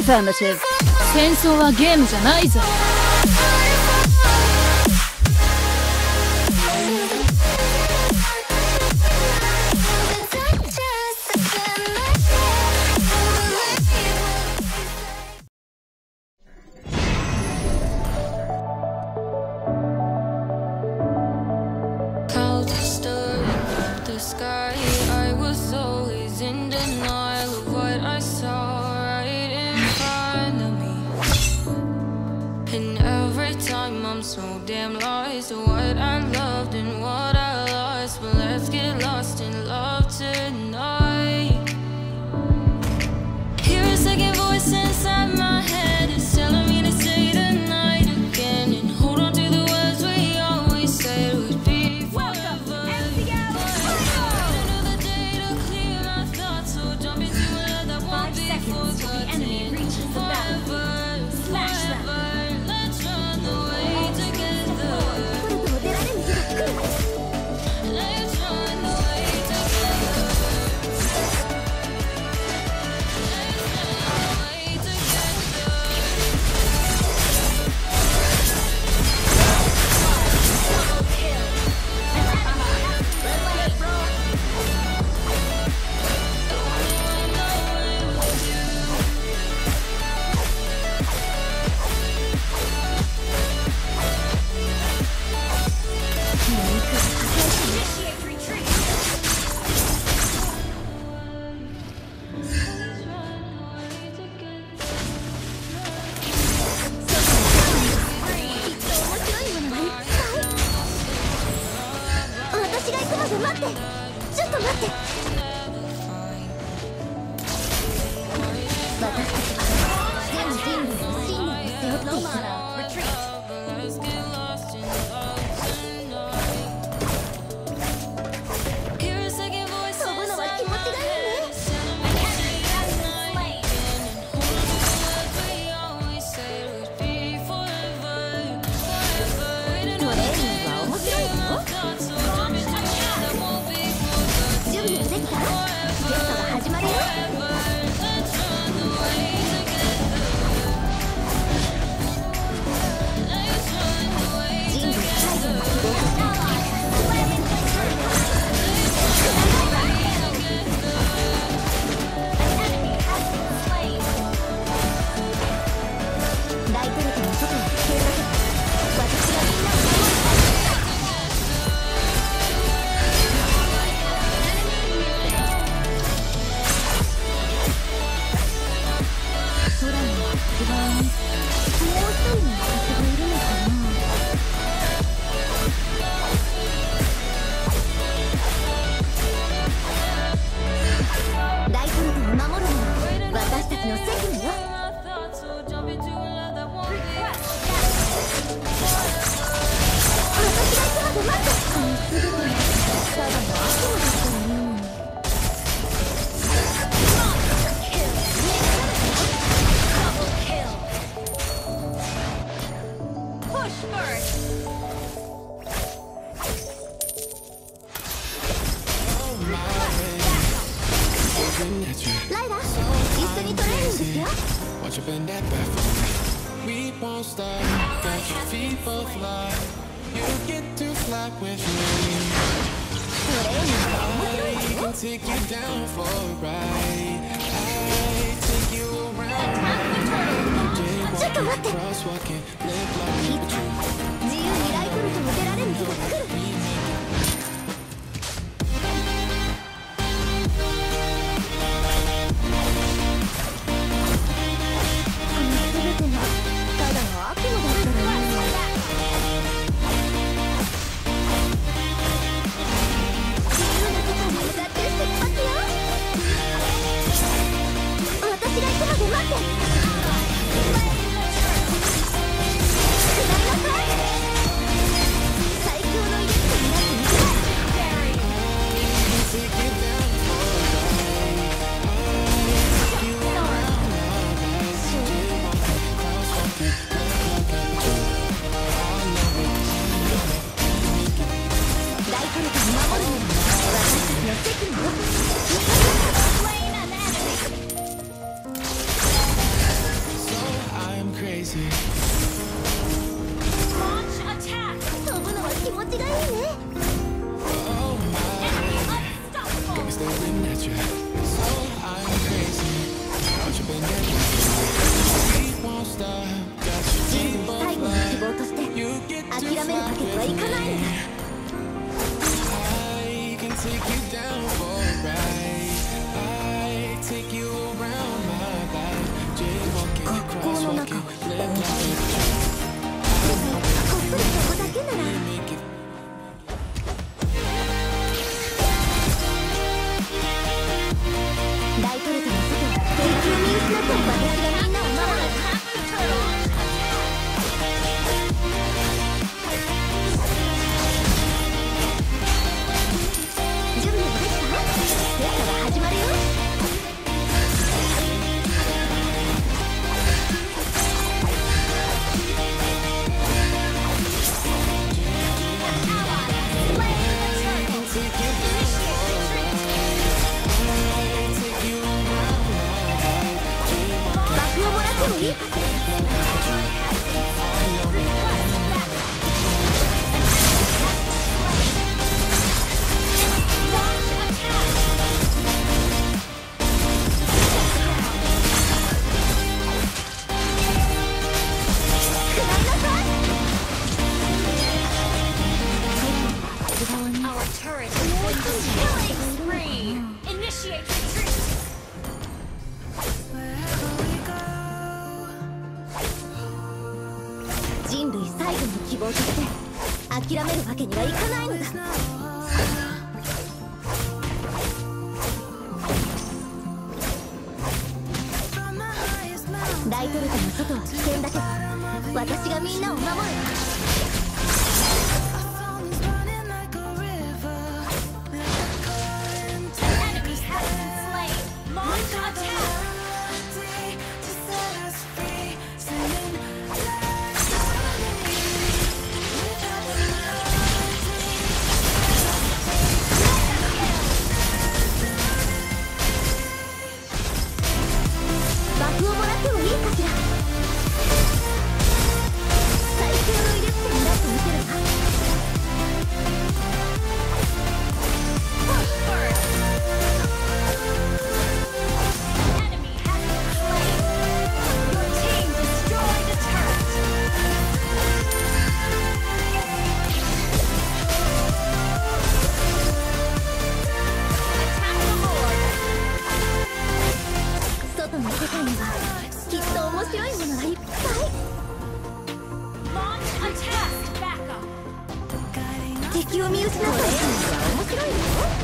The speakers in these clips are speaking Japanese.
Affirmative。 戦争はゲームじゃないぞ。 I'm so damn lost to what I loved and what I lost. But let's get lost in love tonight. Hear a second voice inside my head. It's telling me to say tonight again and hold on to the words we always said would be forever. Another day to clear my thoughts, so jump into a love that won't be forgotten. The enemy reaches the battlefield. Smash them. Let's run away. Watch you bend that back for me. We won't stop. Got your feet both fly. You get to fly with me. I can take you down for a ride. I take you around. Jaywalking, crosswalking, live like a true. 自由にライフルとも出られる日が来る。私が行くまで待って。 ちがいいね。 Got me staring at you. So I'm crazy. Don't you been getting we won't stop. Got you 人 deep 類 on 最後の fire. 希望として You get 諦 too めるわ far けにはいかないのだ。 I can take you down for a ride. I take you around my life. Jaywalking, この中 crosswalking, を live life. こっそりそこだけなら Make it ライトルトの外を敵を見失っても私がみんなを守る。準備はできた？テストが始まるよ。バフをもらってもいいかしら？人類最後の希望として諦めるわけにはいかないのだ。ライトルトの外は危険だけど私がみんなを守る。バフをもらってもいいかしら？最強の威力点になってみせるわ。外の世界にはきっと面白いものがいっぱい。敵を見失ったら面白いよ。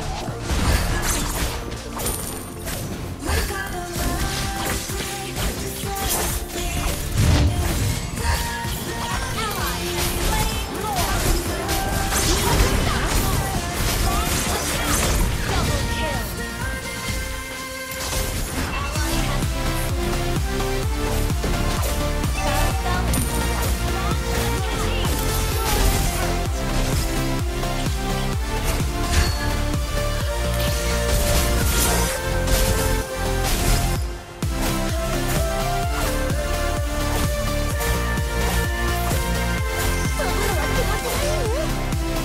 飛ぶのは気持ちがいいね。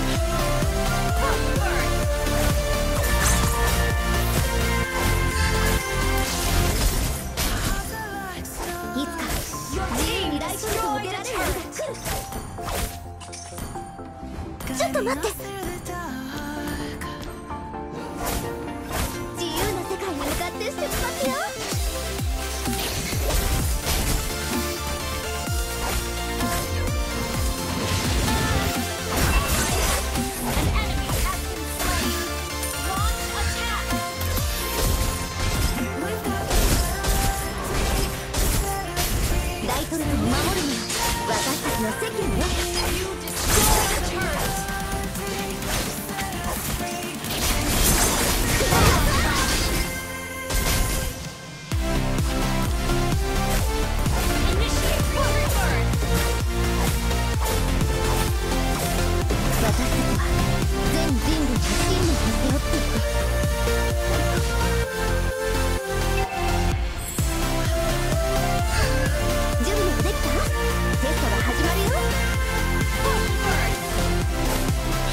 いつか自由にライトルトを出られる日が来る。ちょっと待って。自由な世界に向かって出発よ。ライトルトを守るのは私たちの責務よ。私たちは全人類の信念を背負っていく。準備はできた？テストが始まるよ。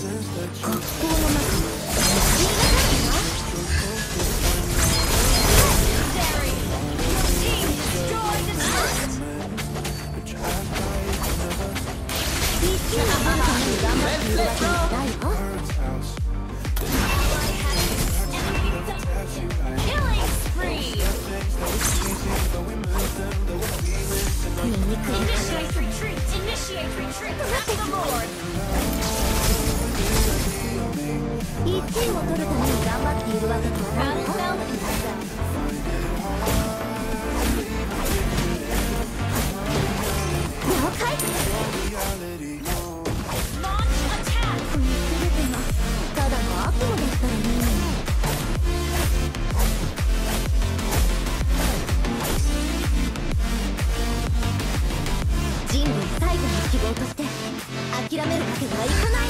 学校の中に虫が入るな。1位を取るために頑張っているわけじゃないよ。1位を取るために頑張っているわけではないよ。了解。この全てがただの悪夢だったらね。人類最後の希望として諦めるわけにはいかない。